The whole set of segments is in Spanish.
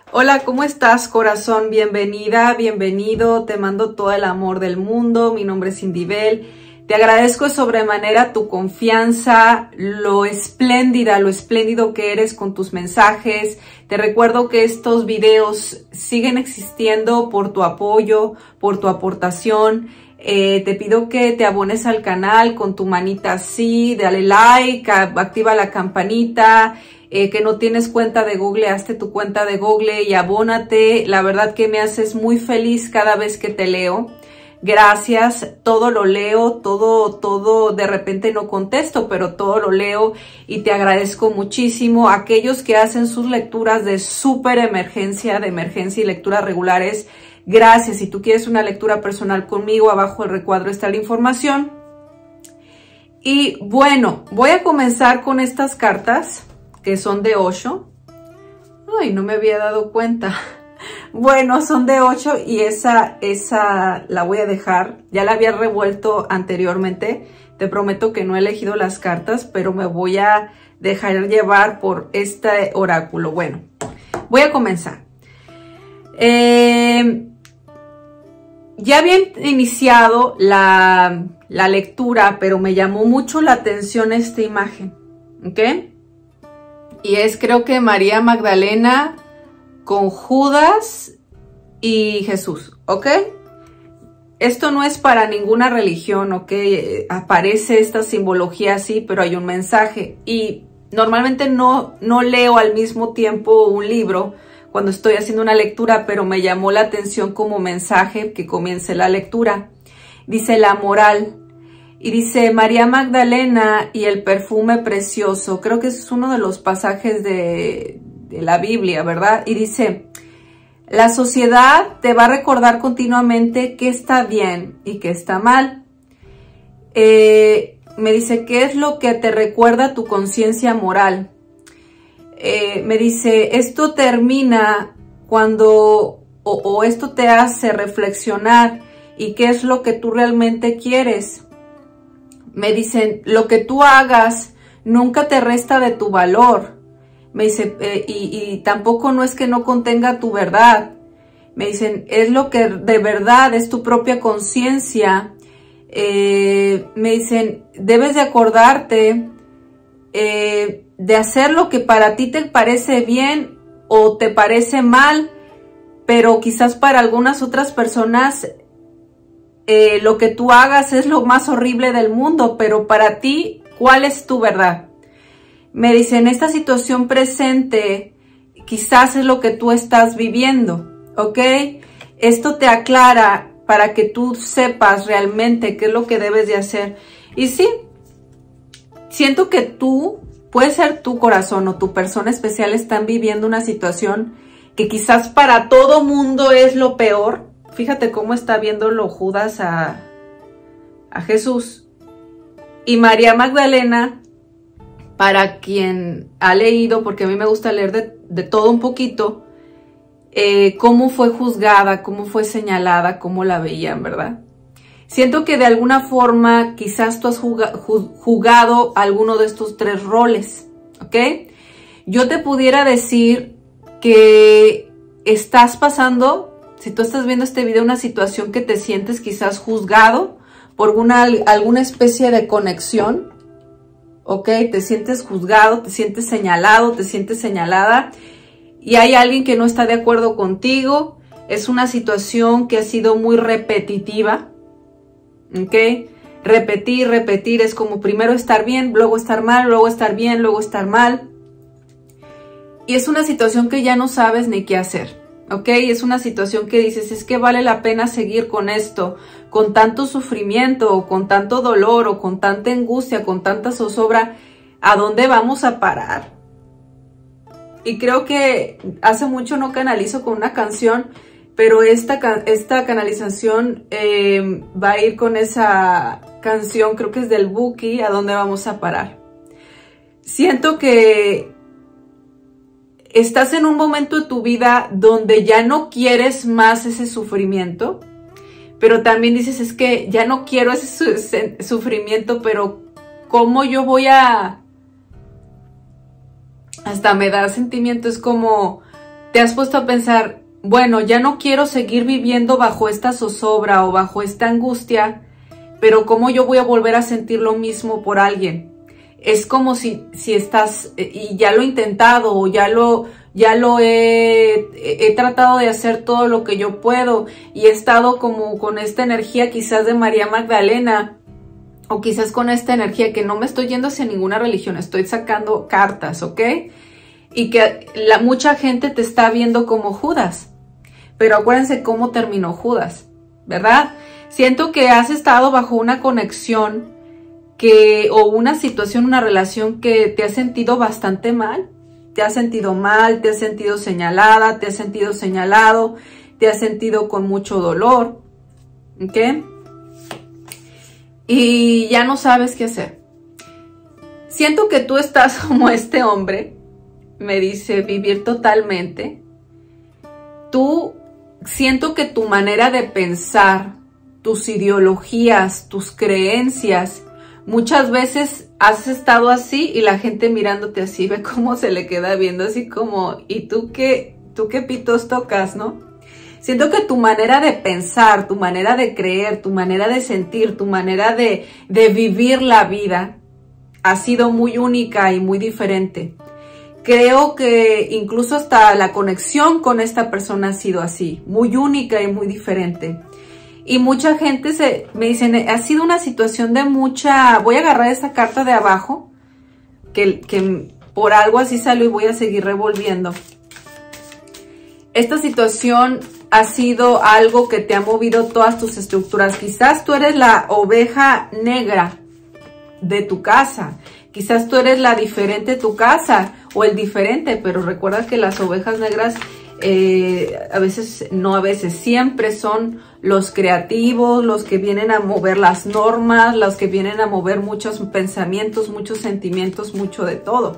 Hola, ¿cómo estás, corazón? Bienvenida, bienvenido. Te mando todo el amor del mundo. Mi nombre es Indibel. Te agradezco sobremanera tu confianza, lo espléndido que eres con tus mensajes. Te recuerdo que estos videos siguen existiendo por tu apoyo, por tu aportación. Te pido que te abones al canal con tu manita así, dale like, activa la campanita. Que no tienes cuenta de Google, hazte tu cuenta de Google y abónate. La verdad que me haces muy feliz cada vez que te leo. Gracias, todo lo leo, todo de repente no contesto, pero todo lo leo y te agradezco muchísimo. Aquellos que hacen sus lecturas de súper emergencia, de emergencia y lecturas regulares, gracias. Si tú quieres una lectura personal conmigo, abajo del recuadro está la información. Y bueno, voy a comenzar con estas cartas que son de 8. Ay, no me había dado cuenta. Bueno, son de 8 y esa la voy a dejar. Ya la había revuelto anteriormente. Te prometo que no he elegido las cartas, pero me voy a dejar llevar por este oráculo. Bueno, voy a comenzar. Ya había iniciado la lectura, pero me llamó mucho la atención esta imagen. ¿Ok? Y es, creo que María Magdalena con Judas y Jesús, ¿ok? Esto no es para ninguna religión, ¿ok? Aparece esta simbología así, pero hay un mensaje. Y normalmente no leo al mismo tiempo un libro cuando estoy haciendo una lectura, pero me llamó la atención como mensaje que comience la lectura. Dice la moral. Y dice María Magdalena y el perfume precioso. Creo que es uno de los pasajes de la Biblia, ¿verdad? Y dice, la sociedad te va a recordar continuamente qué está bien y qué está mal. Me dice, ¿qué es lo que te recuerda tu conciencia moral? Me dice, esto termina cuando, o esto te hace reflexionar y qué es lo que tú realmente quieres. Me dicen, lo que tú hagas nunca te resta de tu valor. Me dice, y tampoco no es que no contenga tu verdad. Me dicen, es lo que de verdad es tu propia conciencia. Me dicen, debes de acordarte de hacer lo que para ti te parece bien o te parece mal, pero quizás para algunas otras personas lo que tú hagas es lo más horrible del mundo, pero para ti, ¿cuál es tu verdad? Me dicen, esta situación presente quizás es lo que tú estás viviendo, ¿ok? Esto te aclara para que tú sepas realmente qué es lo que debes de hacer. Y sí, siento que tú, puede ser tu corazón o tu persona especial, están viviendo una situación que quizás para todo mundo es lo peor. Fíjate cómo está viéndolo Judas a Jesús. Y María Magdalena, para quien ha leído, porque a mí me gusta leer de todo un poquito, cómo fue juzgada, cómo fue señalada, cómo la veían, ¿verdad? Siento que de alguna forma quizás tú has jugado alguno de estos 3 roles, ¿ok? Yo te pudiera decir que estás pasando, si tú estás viendo este video, una situación que te sientes quizás juzgado por alguna especie de conexión, ¿ok? Te sientes juzgado, te sientes señalado, te sientes señalada y hay alguien que no está de acuerdo contigo. Es una situación que ha sido muy repetitiva, ¿ok? Repetir, es como primero estar bien, luego estar mal, luego estar bien, luego estar mal. Y es una situación que ya no sabes ni qué hacer. ¿Ok? Es una situación que dices, es que vale la pena seguir con esto, con tanto sufrimiento, o con tanto dolor, o con tanta angustia, con tanta zozobra, ¿a dónde vamos a parar? Y creo que hace mucho no canalizo con una canción, pero esta canalización va a ir con esa canción, creo que es del Buki, ¿a dónde vamos a parar? Siento que estás en un momento de tu vida donde ya no quieres más ese sufrimiento, pero también dices, es que ya no quiero ese sufrimiento, pero ¿cómo yo voy a...? Hasta me da sentimiento, es como te has puesto a pensar, bueno, ya no quiero seguir viviendo bajo esta zozobra o bajo esta angustia, pero ¿cómo yo voy a volver a sentir lo mismo por alguien? Es como si estás, y ya lo he intentado, o ya lo he tratado de hacer todo lo que yo puedo, y he estado como con esta energía quizás de María Magdalena, o quizás con esta energía que no me estoy yendo hacia ninguna religión, estoy sacando cartas, ¿ok? Y que mucha gente te está viendo como Judas. Pero acuérdense cómo terminó Judas, ¿verdad? Siento que has estado bajo una conexión o una situación, una relación que te has sentido bastante mal. Te has sentido mal, te has sentido señalada, te has sentido señalado, te has sentido con mucho dolor, ¿ok? Y ya no sabes qué hacer. Siento que tú estás como este hombre, me dice, vivir totalmente. Siento que tu manera de pensar, tus ideologías, tus creencias, muchas veces has estado así y la gente mirándote así, ve cómo se le queda viendo así como, ¿y tú qué pitos tocas, no? Siento que tu manera de pensar, tu manera de creer, tu manera de sentir, tu manera de vivir la vida ha sido muy única y muy diferente. Creo que incluso hasta la conexión con esta persona ha sido así, muy única y muy diferente. Y mucha gente me dicen, ha sido una situación de mucha... Voy a agarrar esa carta de abajo, que por algo así salió y voy a seguir revolviendo. Esta situación ha sido algo que te ha movido todas tus estructuras. Quizás tú eres la oveja negra de tu casa. Quizás tú eres la diferente de tu casa o el diferente, pero recuerda que las ovejas negras siempre son los creativos, los que vienen a mover las normas, los que vienen a mover muchos pensamientos, muchos sentimientos, mucho de todo.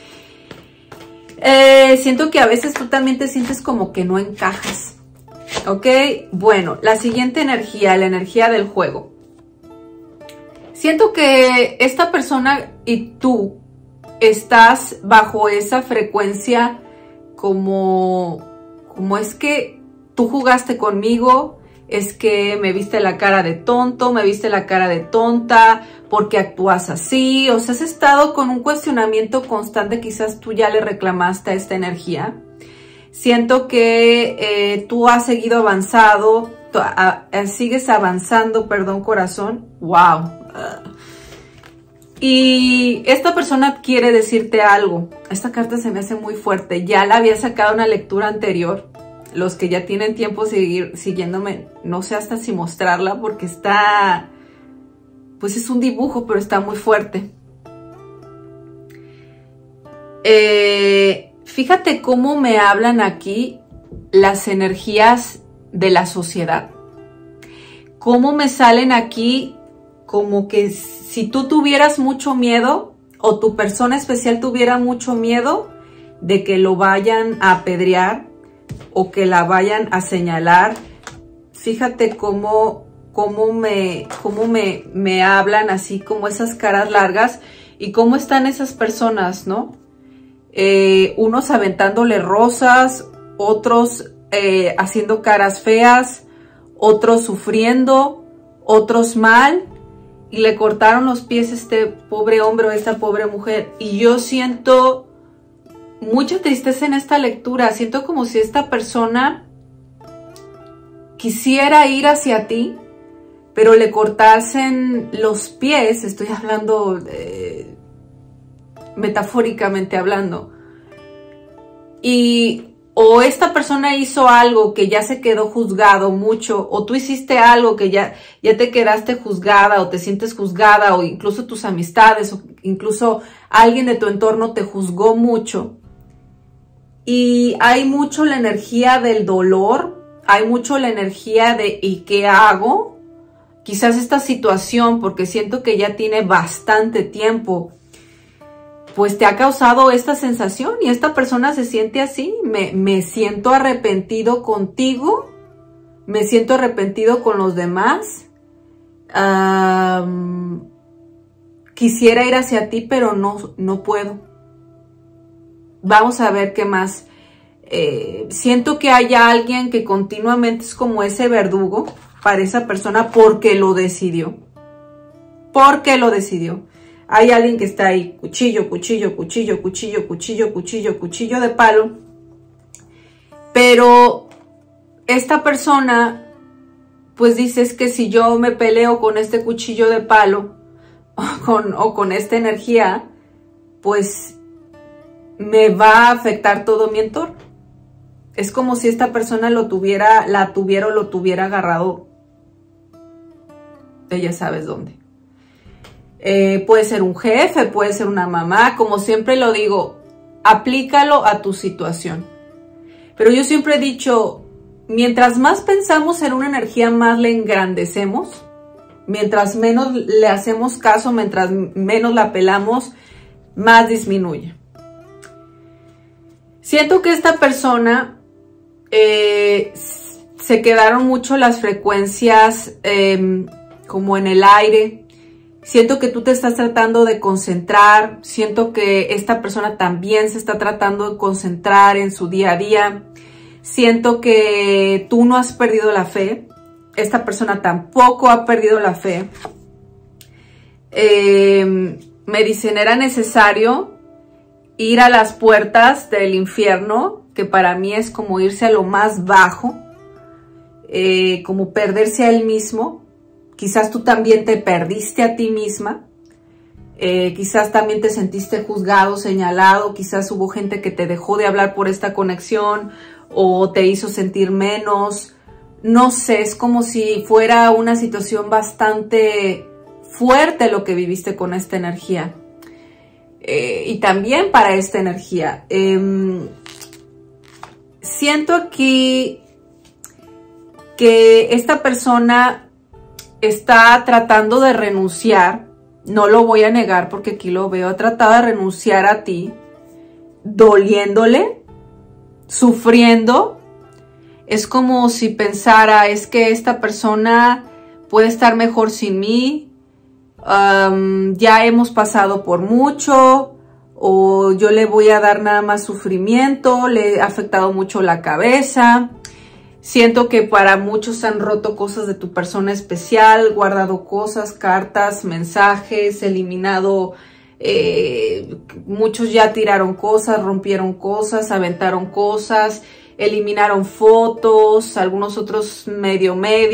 Siento que a veces tú también te sientes como que no encajas, ¿ok? Bueno, la siguiente energía, la energía del juego. Siento que esta persona y tú estás bajo esa frecuencia como es que tú jugaste conmigo, es que me viste la cara de tonto, me viste la cara de tonta, porque actúas así. O sea, has estado con un cuestionamiento constante, quizás tú ya le reclamaste a esta energía. Siento que tú has seguido sigues avanzando, perdón, corazón. ¡Wow! Y esta persona quiere decirte algo. Esta carta se me hace muy fuerte. Ya la había sacado en una lectura anterior. Los que ya tienen tiempo siguiéndome, no sé hasta si mostrarla porque está... Pues es un dibujo, pero está muy fuerte. Fíjate cómo me hablan aquí las energías de la sociedad. Cómo me salen aquí como que si tú tuvieras mucho miedo o tu persona especial tuviera mucho miedo de que lo vayan a apedrear o que la vayan a señalar. Fíjate cómo me hablan así, como esas caras largas y cómo están esas personas, ¿no? Unos aventándole rosas, otros haciendo caras feas, otros sufriendo, otros mal. Y le cortaron los pies a este pobre hombre o a esta pobre mujer. Y yo siento mucha tristeza en esta lectura. Siento como si esta persona quisiera ir hacia ti, pero le cortasen los pies. Estoy hablando metafóricamente hablando. O esta persona hizo algo que ya se quedó juzgado mucho, o tú hiciste algo que ya te quedaste juzgada o te sientes juzgada, o incluso tus amistades o incluso alguien de tu entorno te juzgó mucho. Y hay mucho la energía del dolor, hay mucho la energía de ¿y qué hago? Quizás esta situación, porque siento que ya tiene bastante tiempo, pues te ha causado esta sensación y esta persona se siente así. Me siento arrepentido contigo, me siento arrepentido con los demás. Quisiera ir hacia ti, pero no puedo. Vamos a ver qué más. Siento que hay alguien que continuamente es como ese verdugo para esa persona porque lo decidió. Porque lo decidió. Hay alguien que está ahí, cuchillo, cuchillo, cuchillo, cuchillo, cuchillo, cuchillo, cuchillo de palo. Pero esta persona, pues dice, es que si yo me peleo con este cuchillo de palo o con esta energía, pues me va a afectar todo mi entorno. Es como si esta persona la tuviera o lo tuviera agarrado de ya sabes dónde. Puede ser un jefe, puede ser una mamá, como siempre lo digo, aplícalo a tu situación. Pero yo siempre he dicho, mientras más pensamos en una energía, más le engrandecemos. Mientras menos le hacemos caso, mientras menos la pelamos, más disminuye. Siento que esta persona se quedaron mucho las frecuencias como en el aire. Siento que tú te estás tratando de concentrar. Siento que esta persona también se está tratando de concentrar en su día a día. Siento que tú no has perdido la fe. Esta persona tampoco ha perdido la fe. Me dicen, era necesario ir a las puertas del infierno, que para mí es como irse a lo más bajo, como perderse a él mismo. Quizás tú también te perdiste a ti misma, quizás también te sentiste juzgado, señalado, quizás hubo gente que te dejó de hablar por esta conexión o te hizo sentir menos. No sé, es como si fuera una situación bastante fuerte lo que viviste con esta energía. Y también para esta energía. Siento aquí que esta persona está tratando de renunciar, no lo voy a negar porque aquí lo veo, ha tratado de renunciar a ti, doliéndole, sufriendo. Es como si pensara, es que esta persona puede estar mejor sin mí, ya hemos pasado por mucho, o yo le voy a dar nada más sufrimiento, le ha afectado mucho la cabeza. Siento que para muchos han roto cosas de tu persona especial, guardado cosas, cartas, mensajes, eliminado, muchos ya tiraron cosas, rompieron cosas, aventaron cosas, eliminaron fotos, algunos otros medio.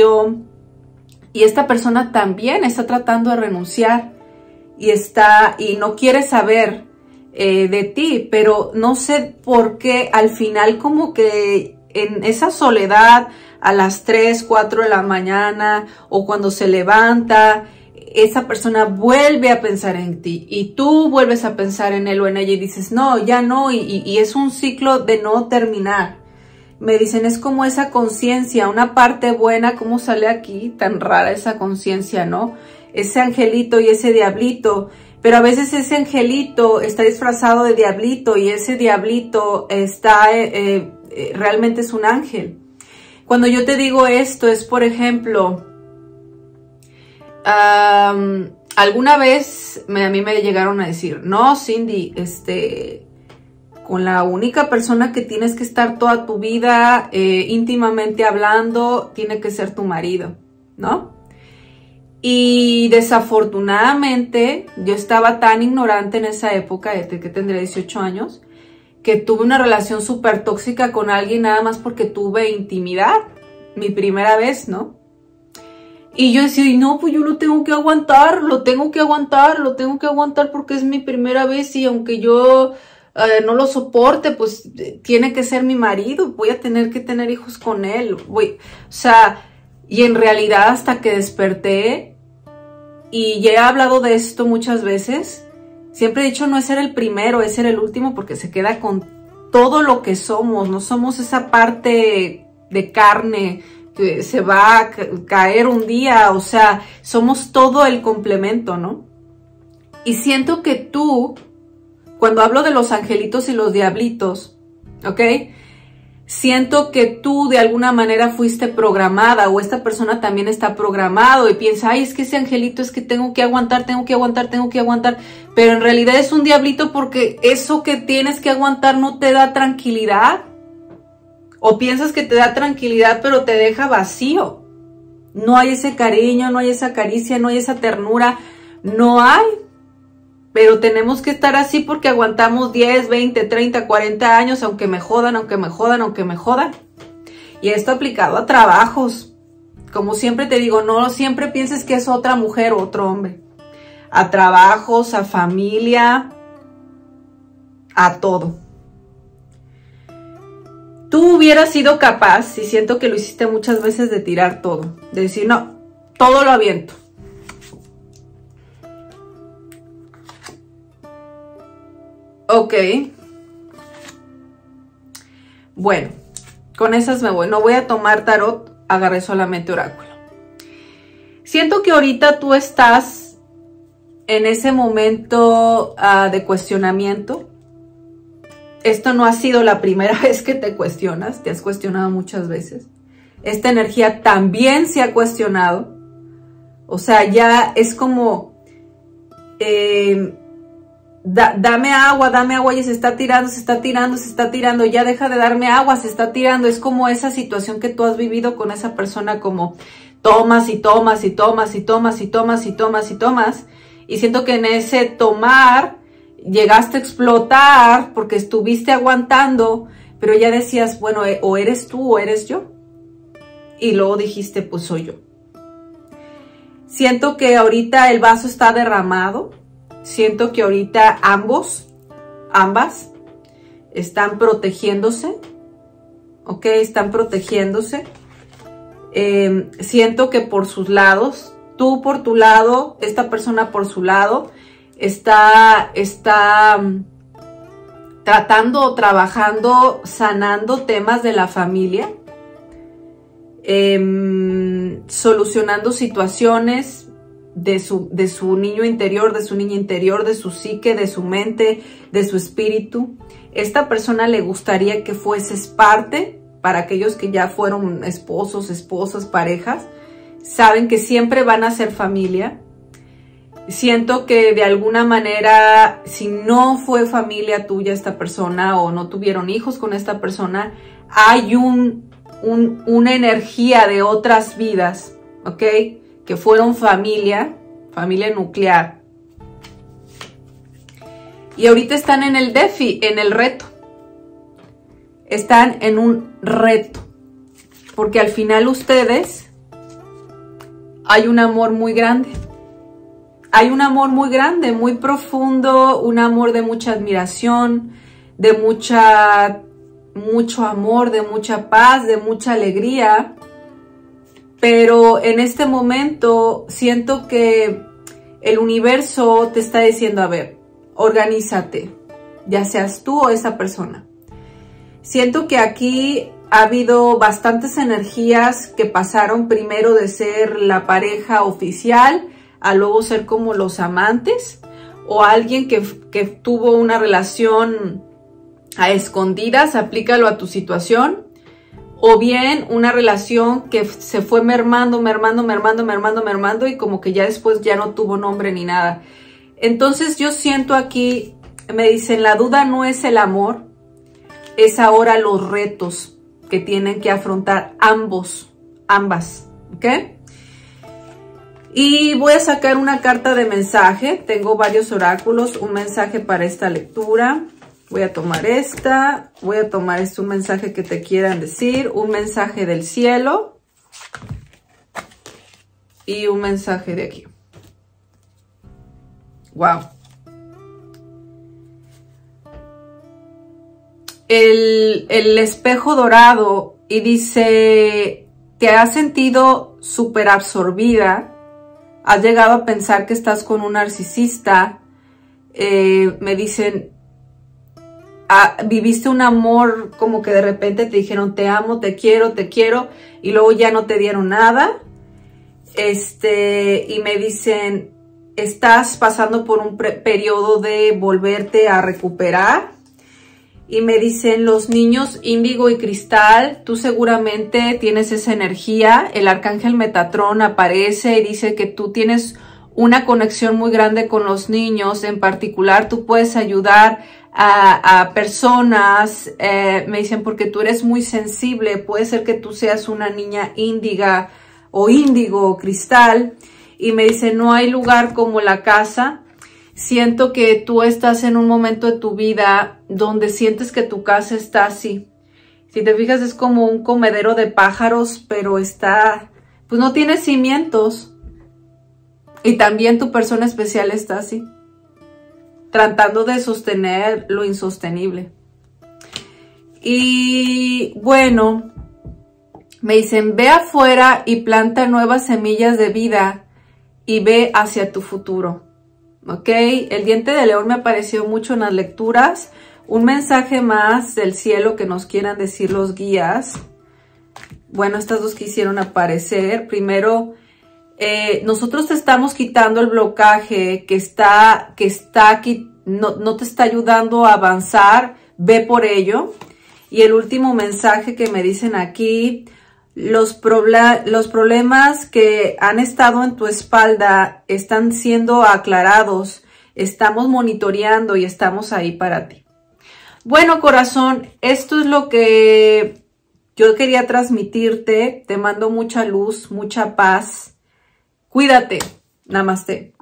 Y esta persona también está tratando de renunciar y no quiere saber de ti, pero no sé por qué al final como que en esa soledad a las 3, 4 de la mañana o cuando se levanta, esa persona vuelve a pensar en ti y tú vuelves a pensar en él o en ella y dices, no, ya no, y es un ciclo de no terminar. Me dicen, es como esa conciencia, una parte buena, ¿cómo sale aquí? Tan rara esa conciencia, ¿no? Ese angelito y ese diablito. Pero a veces ese angelito está disfrazado de diablito y ese diablito está realmente es un ángel. Cuando yo te digo esto es, por ejemplo, alguna vez a mí me llegaron a decir, no, Cindy, con la única persona que tienes que estar toda tu vida íntimamente hablando, tiene que ser tu marido, ¿no? Y desafortunadamente yo estaba tan ignorante en esa época, desde que tendría 18 años, que tuve una relación súper tóxica con alguien nada más porque tuve intimidad, mi primera vez, ¿no? Y yo decía, no, pues yo lo tengo que aguantar, lo tengo que aguantar porque es mi primera vez y aunque yo no lo soporte, pues tiene que ser mi marido, voy a tener que tener hijos con él, o sea, y en realidad hasta que desperté, y ya he hablado de esto muchas veces, siempre he dicho no es ser el primero, es ser el último porque se queda con todo lo que somos, no somos esa parte de carne que se va a caer un día, o sea, somos todo el complemento, ¿no? Y siento que tú, cuando hablo de los angelitos y los diablitos, ¿ok? Siento que tú de alguna manera fuiste programada o esta persona también está programado y piensa, ay, es que ese angelito es que tengo que aguantar, pero en realidad es un diablito porque eso que tienes que aguantar no te da tranquilidad, O piensas que te da tranquilidad, pero te deja vacío. No hay ese cariño, no hay esa caricia, no hay esa ternura, no hay. Pero tenemos que estar así porque aguantamos 10, 20, 30, 40 años, aunque me jodan, aunque me jodan, aunque me jodan. Y esto aplicado a trabajos. Como siempre te digo, no siempre pienses que es otra mujer o otro hombre. A trabajos, a familia, a todo. Tú hubieras sido capaz, y siento que lo hiciste muchas veces, de tirar todo. De decir, no, todo lo aviento. Ok. Bueno, con esas me voy. No voy a tomar tarot, agarré solamente oráculo. Siento que ahorita tú estás en ese momento de cuestionamiento. Esto no ha sido la primera vez que te cuestionas, te has cuestionado muchas veces. Esta energía también se ha cuestionado. O sea, ya es como, dame agua y se está tirando, se está tirando, se está tirando, ya deja de darme agua, se está tirando. Es como esa situación que tú has vivido con esa persona, como tomas y tomas y tomas y tomas y tomas y tomas y tomas. Y siento que en ese tomar llegaste a explotar porque estuviste aguantando, pero ya decías, bueno, o eres tú o eres yo. Y luego dijiste, pues soy yo. Siento que ahorita el vaso está derramado. Siento que ahorita ambas, están protegiéndose. ¿Ok? Están protegiéndose. Siento que por sus lados, tú por tu lado, esta persona por su lado, está tratando o trabajando, sanando temas de la familia, solucionando situaciones de su niño interior, de su niña interior, de su psique, de su mente, de su espíritu. Esta persona le gustaría que fueses parte, para aquellos que ya fueron esposos, esposas, parejas, saben que siempre van a ser familia. Siento que de alguna manera, si no fue familia tuya esta persona o no tuvieron hijos con esta persona, hay una energía de otras vidas, ¿ok? Que fueron familia nuclear. Y ahorita están en el en el reto. Están en un reto. Porque al final ustedes, hay un amor muy grande. Hay un amor muy grande, muy profundo, un amor de mucha admiración, de mucho amor, de mucha paz, de mucha alegría. Pero en este momento siento que el universo te está diciendo, a ver, organízate, ya seas tú o esa persona. Siento que aquí ha habido bastantes energías que pasaron primero de ser la pareja oficial a luego ser como los amantes, o alguien que tuvo una relación a escondidas, aplícalo a tu situación, o bien una relación que se fue mermando y como que ya después ya no tuvo nombre ni nada. Entonces yo siento aquí, me dicen, la duda no es el amor, es ahora los retos que tienen que afrontar ambas, ¿ok? Y voy a sacar una carta de mensaje. Tengo varios oráculos. Un mensaje para esta lectura. Voy a tomar esta. Voy a tomar un mensaje que te quieran decir. Un mensaje del cielo. Y un mensaje de aquí. Wow. El espejo dorado. Y dice, te has sentido súper absorbida. Has llegado a pensar que estás con un narcisista. Me dicen, viviste un amor como que de repente te dijeron te amo, te quiero, y luego ya no te dieron nada. Y me dicen, estás pasando por un periodo de volverte a recuperar. Y me dicen, los niños índigo y cristal, tú seguramente tienes esa energía. El arcángel Metatrón aparece y dice que tú tienes una conexión muy grande con los niños. En particular, tú puedes ayudar a personas, me dicen porque tú eres muy sensible, puede ser que tú seas una niña índiga o índigo o cristal, y me dicen no hay lugar como la casa. Siento que tú estás en un momento de tu vida donde sientes que tu casa está así. Si te fijas es como un comedero de pájaros, pero está, pues no tiene cimientos. Y también tu persona especial está así, tratando de sostener lo insostenible. Y bueno, me dicen, ve afuera y planta nuevas semillas de vida y ve hacia tu futuro. ¿Ok? El diente de león me apareció mucho en las lecturas. Un mensaje más del cielo que nos quieran decir los guías. Bueno, estas dos quisieron aparecer. Primero, nosotros te estamos quitando el blocaje que está aquí, no te está ayudando a avanzar, ve por ello. Y el último mensaje que me dicen aquí, los problemas que han estado en tu espalda están siendo aclarados, estamos monitoreando y estamos ahí para ti. Bueno, corazón, esto es lo que yo quería transmitirte. Te mando mucha luz, mucha paz. Cuídate. Namaste.